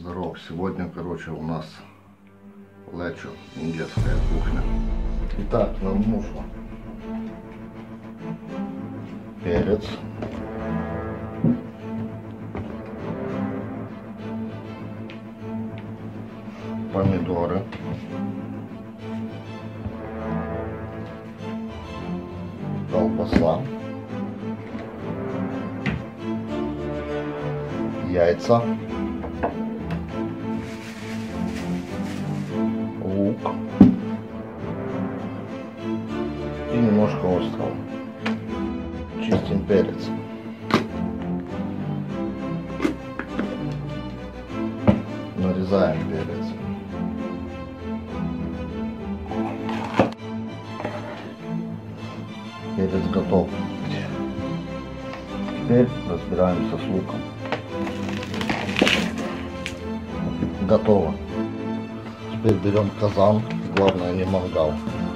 Здорово, сегодня, короче, у нас лечо, индийская кухня. Итак, нам нужно перец, помидоры, колбаса, яйца, лук и немножко острова. Чистим перец. Нарезаем перец. Перец готов. Теперь разбираемся с луком. Готово. Теперь берем казан, главное не мангал.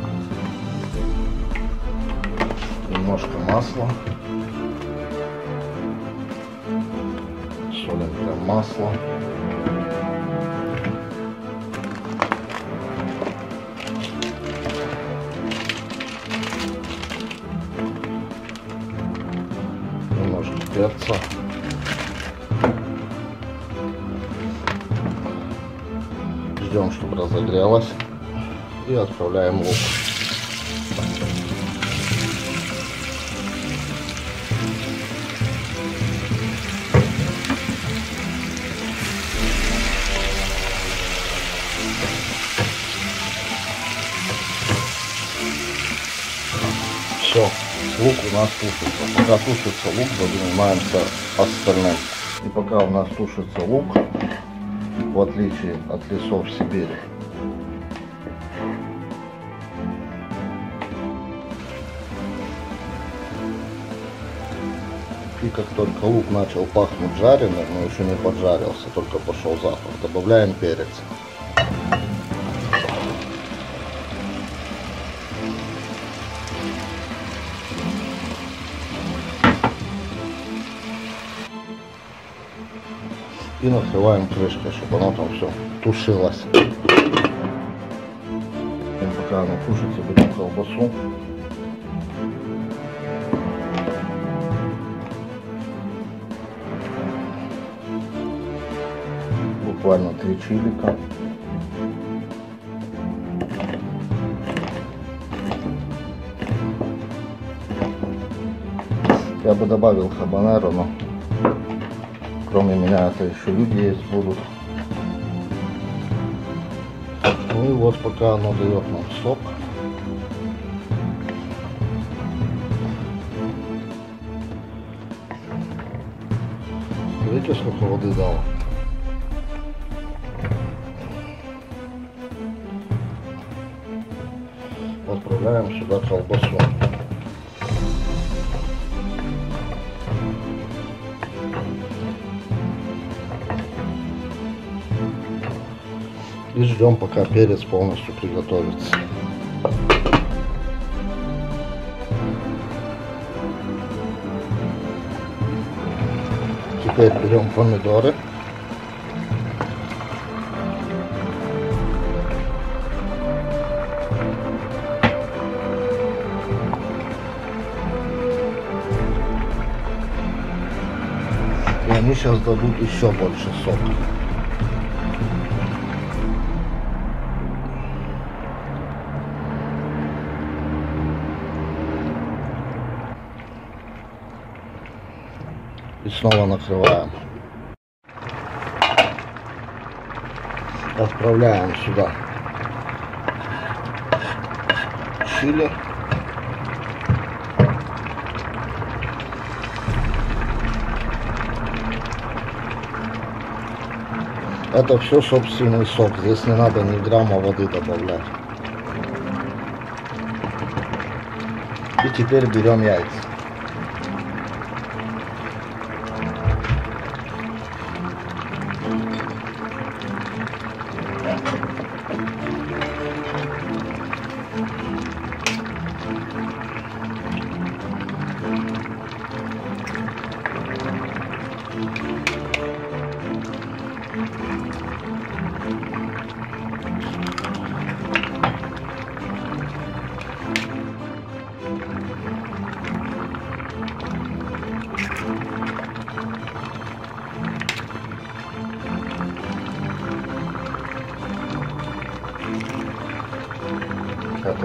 Немножко масла. Солим прям масло. Немножко перца. Ждем, чтобы разогрелось, и отправляем лук. Все, лук у нас тушится. Пока тушится лук, занимаемся остальным. И пока у нас тушится лук, в отличие от лесов Сибири, и как только лук начал пахнуть жареным, но еще не поджарился, только пошел запах, добавляем перец. И накрываем крышкой, чтобы оно там все тушилось. И пока оно тушится, берем колбасу. Буквально 3 чилика. Я бы добавил хабанеро, но кроме меня это еще люди есть будут. Ну и вот пока оно дает нам сок. Видите, сколько воды дало? Отправляем сюда колбасу. И ждем, пока перец полностью приготовится. Теперь берем помидоры. И они сейчас дадут еще больше сока. И снова накрываем. Отправляем сюда чили. Это все собственный сок. Здесь не надо ни грамма воды добавлять. И теперь берем яйца.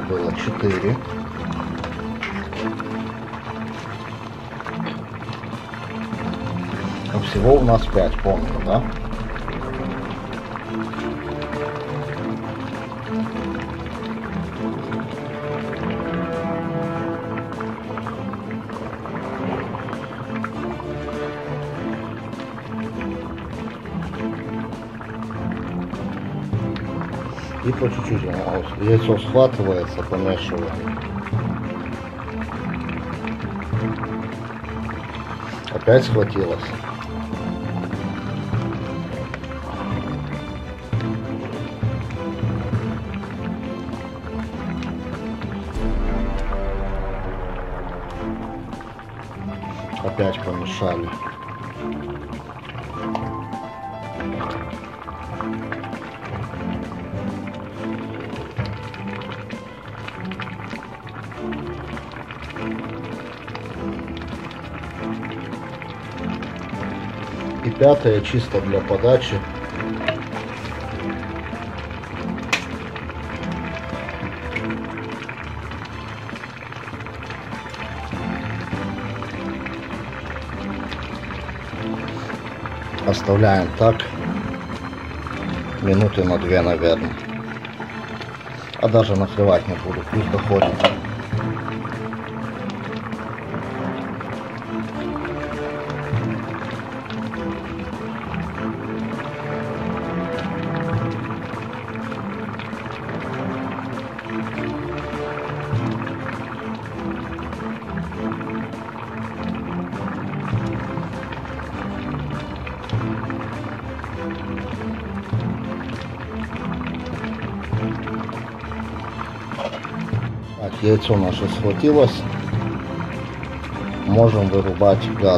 было 4. А всего у нас 5, помню, да? И по чуть-чуть яйцо схватывается, помешиваем. Опять схватилось. Опять помешали. И пятое чисто для подачи. Оставляем так минуты на 2, наверное. А даже накрывать не буду, пусть доходит. Так, яйцо наше схватилось. Можем вырубать газ.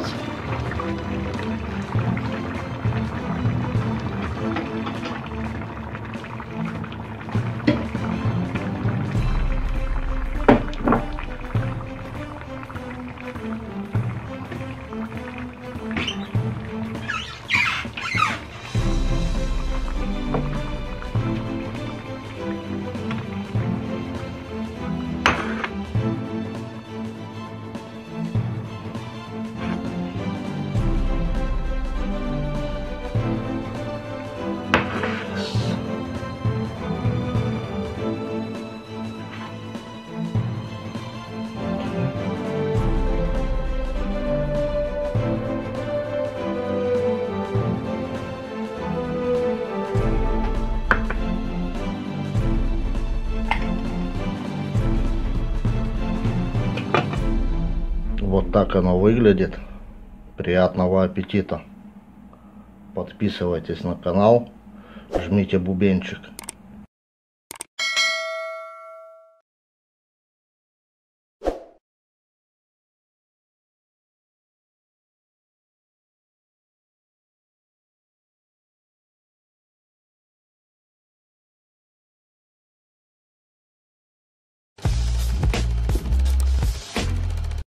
Вот так оно выглядит. Приятного аппетита. Подписывайтесь на канал, жмите бубенчик.